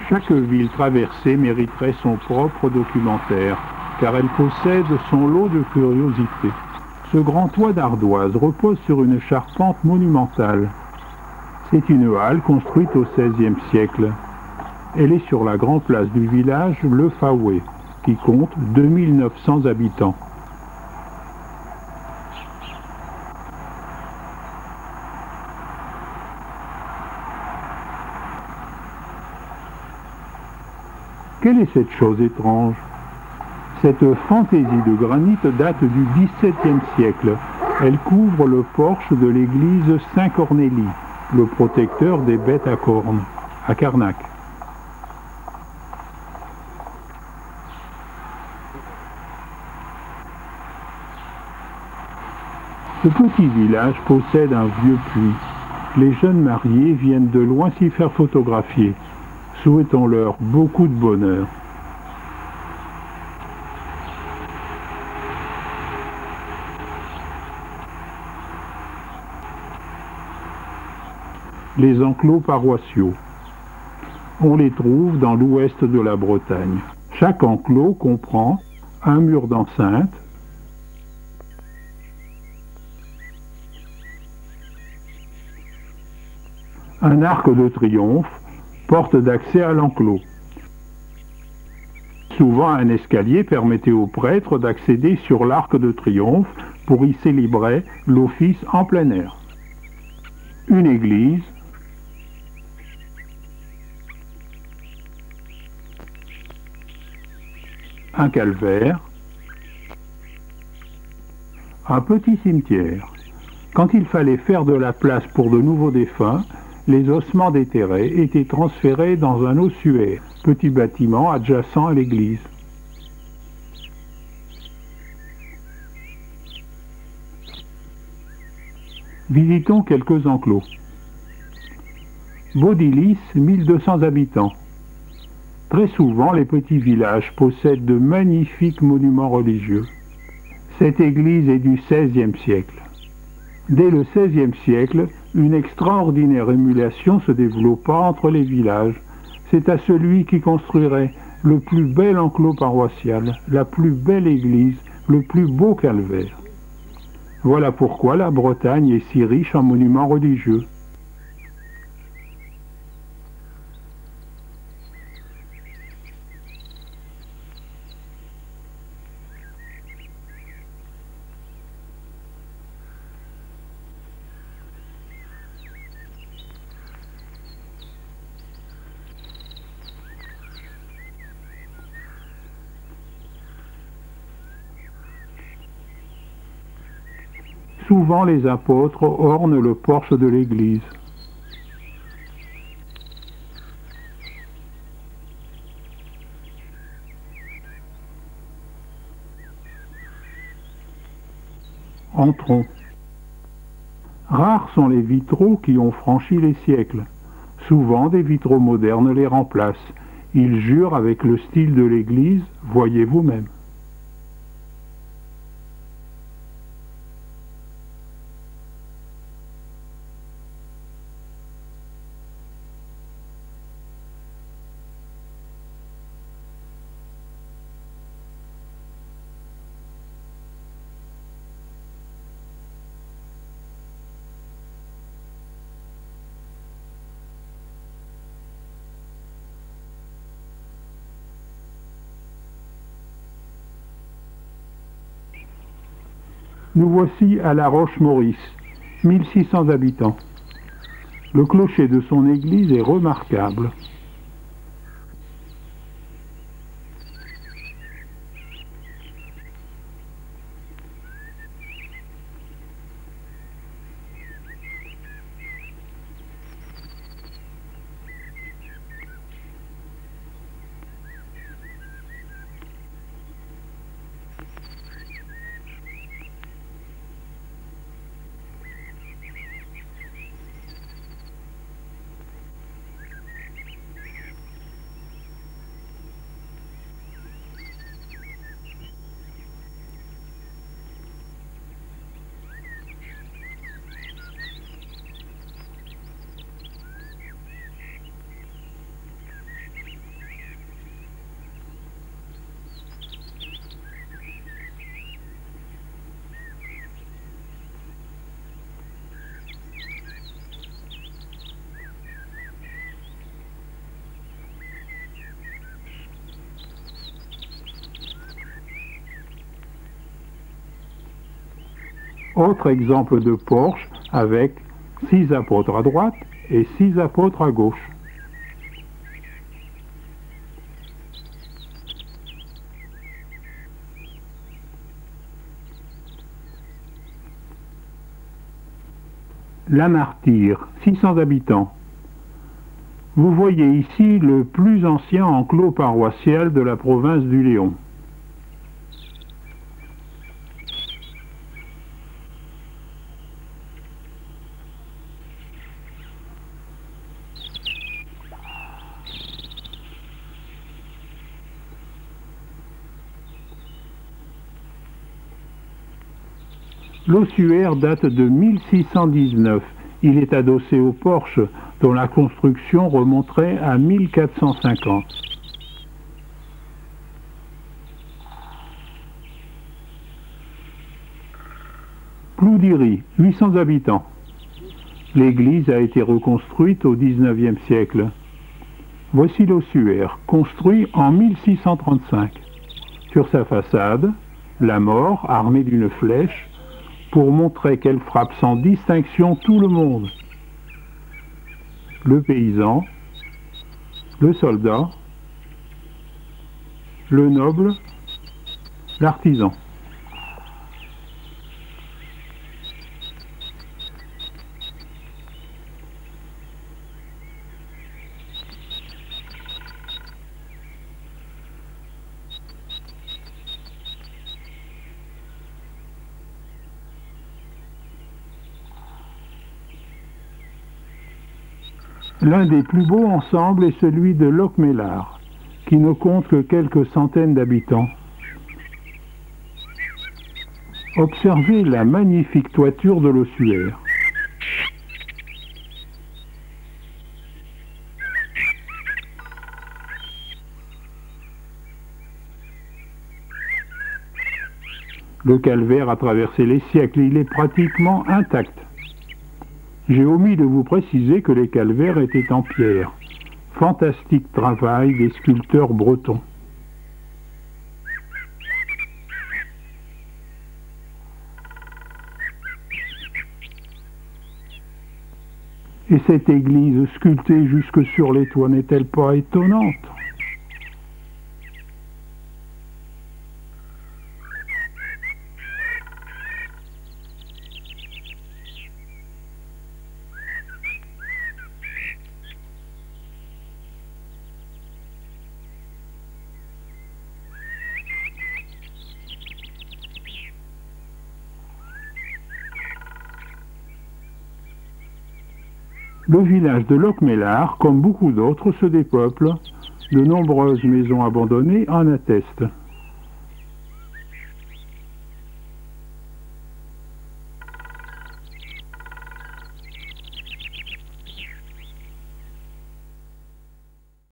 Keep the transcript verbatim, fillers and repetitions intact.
Chaque ville traversée mériterait son propre documentaire, car elle possède son lot de curiosités. Ce grand toit d'ardoise repose sur une charpente monumentale. C'est une halle construite au seizième siècle. Elle est sur la grande place du village Le Faoué, qui compte deux mille neuf cents habitants. Quelle est cette chose étrange? Cette fantaisie de granit date du dix-septième siècle. Elle couvre le porche de l'église Saint-Cornélie, le protecteur des bêtes à cornes, à Carnac. Ce petit village possède un vieux puits. Les jeunes mariés viennent de loin s'y faire photographier. Souhaitons-leur beaucoup de bonheur. Les enclos paroissiaux. On les trouve dans l'ouest de la Bretagne. Chaque enclos comprend un mur d'enceinte, un arc de triomphe, porte d'accès à l'enclos. Souvent, un escalier permettait aux prêtres d'accéder sur l'arc de triomphe pour y célébrer l'office en plein air. Une église, un calvaire, un petit cimetière. Quand il fallait faire de la place pour de nouveaux défunts, les ossements déterrés étaient transférés dans un ossuaire, petit bâtiment adjacent à l'église. Visitons quelques enclos. Baudilis, mille deux cents habitants. Très souvent, les petits villages possèdent de magnifiques monuments religieux. Cette église est du seizième siècle. Dès le seizième siècle, une extraordinaire émulation se développa entre les villages. C'est à celui qui construirait le plus bel enclos paroissial, la plus belle église, le plus beau calvaire. Voilà pourquoi la Bretagne est si riche en monuments religieux. Souvent, les apôtres ornent le porche de l'église. Entrons. Rares sont les vitraux qui ont franchi les siècles. Souvent, des vitraux modernes les remplacent. Ils jurent avec le style de l'église, voyez vous-même. Nous voici à la Roche-Maurice, mille six cents habitants. Le clocher de son église est remarquable. Autre exemple de porche avec six apôtres à droite et six apôtres à gauche. La Martyre, six cents habitants. Vous voyez ici le plus ancien enclos paroissial de la province du Léon. L'ossuaire date de mille six cent dix-neuf. Il est adossé au porche dont la construction remonterait à mille quatre cent cinquante. Ploudiry, huit cents habitants. L'église a été reconstruite au dix-neuvième siècle. Voici l'ossuaire, construit en mille six cent trente-cinq. Sur sa façade, la mort, armée d'une flèche, pour montrer qu'elle frappe sans distinction tout le monde. Le paysan, le soldat, le noble, l'artisan. L'un des plus beaux ensembles est celui de Locmelar, qui ne compte que quelques centaines d'habitants. Observez la magnifique toiture de l'ossuaire. Le calvaire a traversé les siècles, il est pratiquement intact. J'ai omis de vous préciser que les calvaires étaient en pierre. Fantastique travail des sculpteurs bretons. Et cette église sculptée jusque sur les toits n'est-elle pas étonnante ? Le village de Locmelar, comme beaucoup d'autres, se dépeuple. De nombreuses maisons abandonnées en attestent.